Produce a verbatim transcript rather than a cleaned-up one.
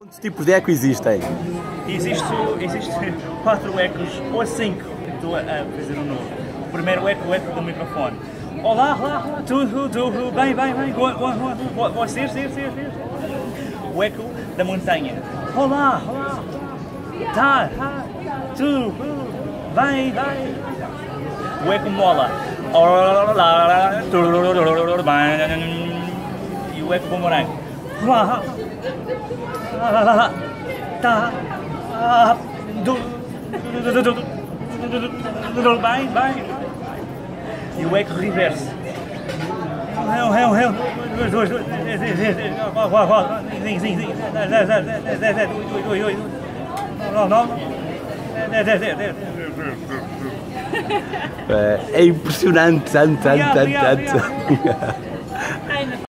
Quantos tipos de eco existem? Existe, existe quatro ecos, ou cinco. Estou a fazer um novo. O primeiro eco, o eco do microfone. Olá, olá, olá, tudo, tudo, bem, bem, bem, vocês, vocês, vocês. O eco da montanha. Olá, olá, tá, tá, tudo, bem, bem. O eco mola. Olá, tudo, bem. E o eco bumerangue. Olá, tá, bem, bem. E o eco reverso. Réu, réu, réu. Dois, dois, dois. Sim, sim, sim. Não, não. É impressionante, tanto, tanto, tanto, tanto.